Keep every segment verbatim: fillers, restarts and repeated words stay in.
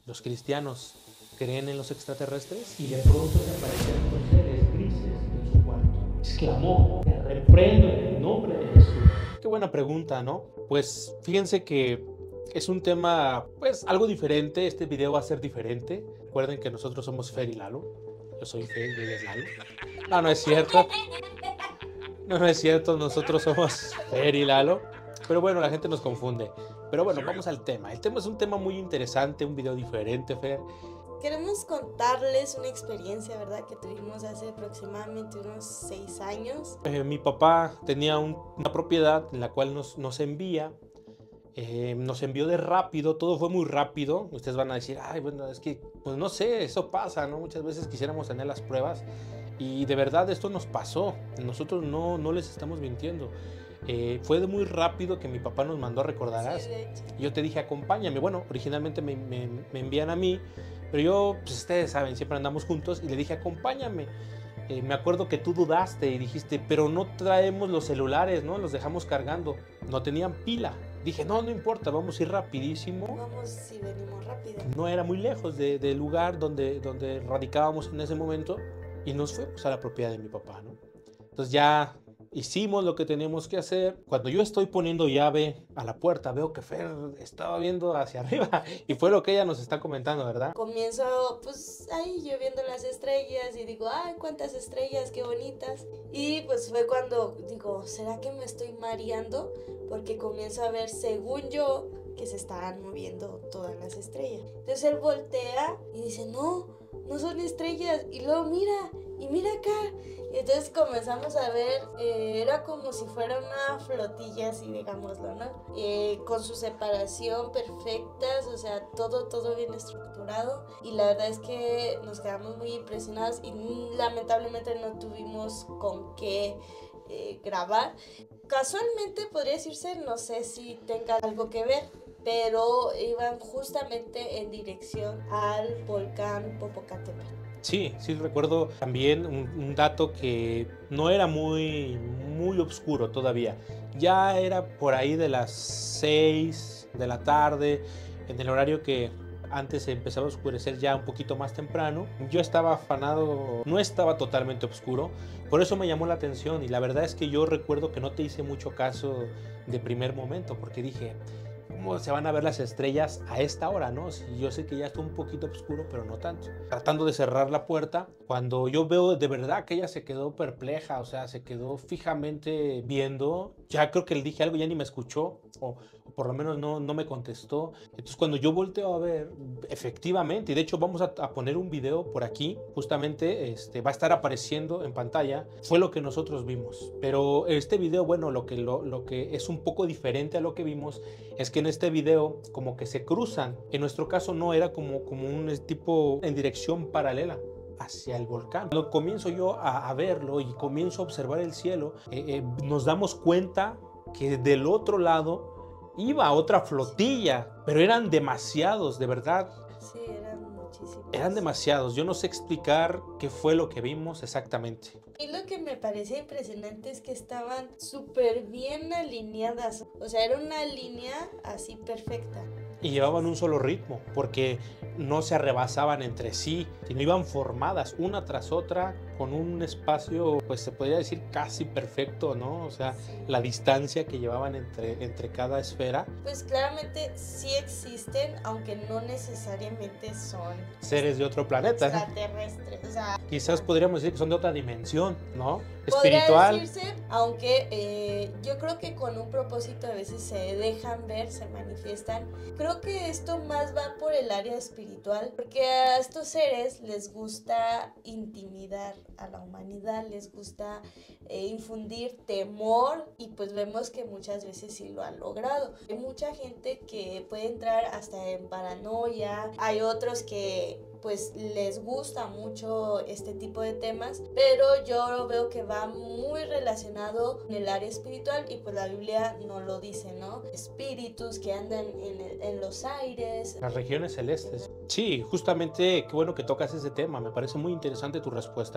los cristianos creen en los extraterrestres. Y de pronto se aparecieron dos seres grises en su cuarto. Exclamó: te reprendo en el nombre de Jesús. Qué buena pregunta, ¿no? Pues fíjense que es un tema, pues, algo diferente. Este video va a ser diferente. Recuerden que nosotros somos Fer y Lalo. Yo soy Fer y él es Lalo. No, no es cierto. No, no es cierto. Nosotros somos Fer y Lalo. Pero bueno, la gente nos confunde. Pero bueno, vamos al tema. El tema es un tema muy interesante, un video diferente, Fer. Queremos contarles una experiencia, ¿verdad?, que tuvimos hace aproximadamente unos seis años. Eh, mi papá tenía un, una propiedad en la cual nos, nos envía. Eh, nos envió de rápido, todo fue muy rápido. Ustedes van a decir, ay, bueno, es que, pues no sé, eso pasa, ¿no? Muchas veces quisiéramos tener las pruebas y de verdad esto nos pasó. Nosotros no, no les estamos mintiendo. Eh, fue de muy rápido que mi papá nos mandó, recordarás. Sí, de hecho. Yo te dije, acompáñame. Bueno, originalmente me, me, me envían a mí, pero yo, pues ustedes saben, siempre andamos juntos y le dije, acompáñame. Eh, me acuerdo que tú dudaste y dijiste, pero no traemos los celulares, ¿no? Los dejamos cargando. No tenían pila. Dije, no, no importa, vamos a ir rapidísimo. Vamos si venimos rápido. No era muy lejos de, del lugar donde, donde radicábamos en ese momento y nos fuimos a la propiedad de mi papá, ¿no? Entonces ya hicimos lo que teníamos que hacer. Cuando yo estoy poniendo llave a la puerta, veo que Fer estaba viendo hacia arriba y fue lo que ella nos está comentando, ¿verdad? Comienzo pues ahí yo viendo las estrellas y digo, ay, cuántas estrellas, qué bonitas. Y pues fue cuando digo, ¿será que me estoy mareando? Porque comienzo a ver, según yo, que se estaban moviendo todas las estrellas. Entonces él voltea y dice, no, no son estrellas. Y luego mira, y mira acá. Y entonces comenzamos a ver, eh, era como si fuera una flotilla, así digámoslo, ¿no? Eh, con su separación perfectas, o sea, todo, todo bien estructurado. Y la verdad es que nos quedamos muy impresionados y lamentablemente no tuvimos con qué eh, grabar. Casualmente podría decirse, no sé si tenga algo que ver, pero iban justamente en dirección al volcán Popocatépetl. Sí, sí recuerdo también un, un dato que no era muy, muy oscuro todavía. Ya era por ahí de las seis de la tarde, en el horario que antes empezaba a oscurecer ya un poquito más temprano. Yo estaba afanado, no estaba totalmente oscuro, por eso me llamó la atención y la verdad es que yo recuerdo que no te hice mucho caso de primer momento porque dije, ¿cómo se van a ver las estrellas a esta hora, no? Si yo sé que ya está un poquito oscuro, pero no tanto. Tratando de cerrar la puerta, cuando yo veo de verdad que ella se quedó perpleja, o sea, se quedó fijamente viendo, ya creo que le dije algo, ya ni me escuchó, o, o por lo menos no, no me contestó. Entonces cuando yo volteo a ver, efectivamente, y de hecho vamos a, a poner un video por aquí, justamente este, va a estar apareciendo en pantalla, fue lo que nosotros vimos. Pero este video, bueno, lo que, lo, lo que es un poco diferente a lo que vimos, es que en este video como que se cruzan. En nuestro caso no era como, como un tipo en dirección paralela hacia el volcán. Cuando comienzo yo a, a verlo y comienzo a observar el cielo, eh, eh, nos damos cuenta que del otro lado iba otra flotilla, pero eran demasiados, de verdad. Sí, eran muchísimos. Eran demasiados. Yo no sé explicar qué fue lo que vimos exactamente. Y lo que me parecía impresionante es que estaban súper bien alineadas. O sea, era una línea así perfecta. Y llevaban un solo ritmo, porque no se arrebasaban entre sí, sino iban formadas una tras otra con un espacio, pues se podría decir casi perfecto, ¿no? O sea, Sí. la distancia que llevaban entre, entre cada esfera. Pues claramente sí existen, aunque no necesariamente son Seres de otro planeta. extraterrestres. O sea, Quizás podríamos decir que son de otra dimensión, ¿no? podría Espiritual. decirse, aunque eh, yo creo que con un propósito a veces se dejan ver, se manifiestan. Creo que esto más va por el área espiritual, porque a estos seres les gusta intimidar a la humanidad, les gusta eh, infundir temor y pues vemos que muchas veces sí lo han logrado. Hay mucha gente que puede entrar hasta en paranoia, hay otros que pues les gusta mucho este tipo de temas, pero yo veo que va muy relacionado en el área espiritual y pues la Biblia no lo dice, ¿no? Espíritus que andan en, el, en los aires. Las regiones celestes. Sí, justamente, qué bueno que tocas ese tema. Me parece muy interesante tu respuesta.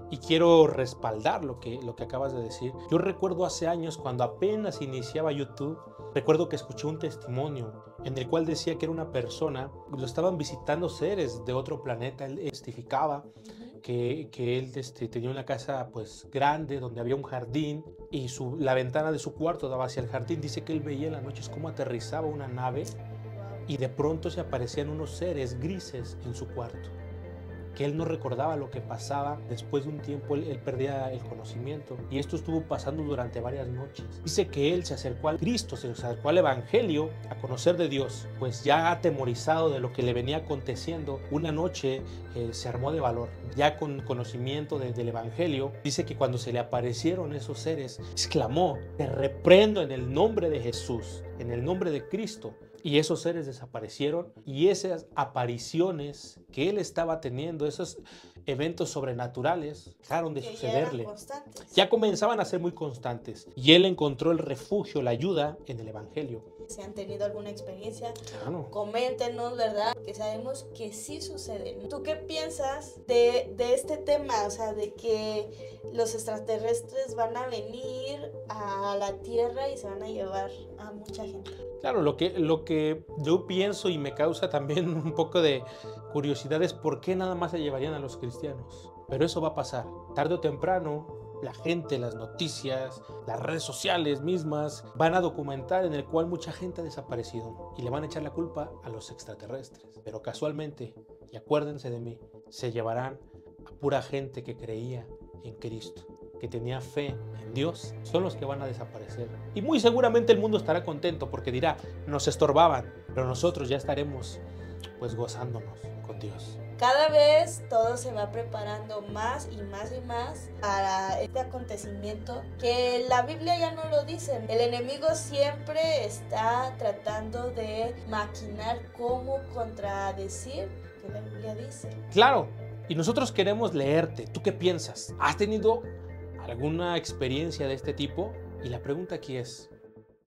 Y quiero respaldar lo que, lo que acabas de decir. Yo recuerdo hace años, cuando apenas iniciaba YouTube, recuerdo que escuché un testimonio en el cual decía que era una persona, lo estaban visitando seres de otro planeta. Él testificaba que, que él este, tenía una casa pues grande donde había un jardín y su, la ventana de su cuarto daba hacia el jardín. Dice que él veía en las noches cómo aterrizaba una nave y de pronto se aparecían unos seres grises en su cuarto, que él no recordaba lo que pasaba. Después de un tiempo él, él perdía el conocimiento y esto estuvo pasando durante varias noches. Dice que él se acercó al Cristo, se acercó al Evangelio, a conocer de Dios, pues ya atemorizado de lo que le venía aconteciendo. Una noche eh, se armó de valor, ya con conocimiento de, del Evangelio. Dice que cuando se le aparecieron esos seres, exclamó: te reprendo en el nombre de Jesús, en el nombre de Cristo. Y esos seres desaparecieron, y esas apariciones que él estaba teniendo, esos eventos sobrenaturales, dejaron de Que sucederle. Ya, eran constantes. Ya comenzaban a ser muy constantes. Y él encontró el refugio, la ayuda en el Evangelio. Si han tenido alguna experiencia, Claro. coméntenos, ¿verdad? Que sabemos que sí sucede. ¿Tú qué piensas de, de este tema? O sea, de que los extraterrestres van a venir a la Tierra y se van a llevar a mucha gente. Claro, lo que, lo que yo pienso y me causa también un poco de curiosidad es por qué nada más se llevarían a los cristianos. Pero eso va a pasar. Tarde o temprano, la gente, las noticias, las redes sociales mismas van a documentar en el cual mucha gente ha desaparecido y le van a echar la culpa a los extraterrestres. Pero casualmente, y acuérdense de mí, se llevarán a pura gente que creía en Cristo, que tenía fe en Dios. Son los que van a desaparecer. Y muy seguramente el mundo estará contento porque dirá: nos estorbaban, pero nosotros ya estaremos pues gozándonos con Dios. Cada vez todo se va preparando más y más y más para este acontecimiento que la Biblia ya no lo dice. El enemigo siempre está tratando de maquinar cómo contradecir lo que la Biblia dice. Claro, y nosotros queremos leerte. ¿Tú qué piensas? ¿Has tenido alguna experiencia de este tipo? Y la pregunta aquí es: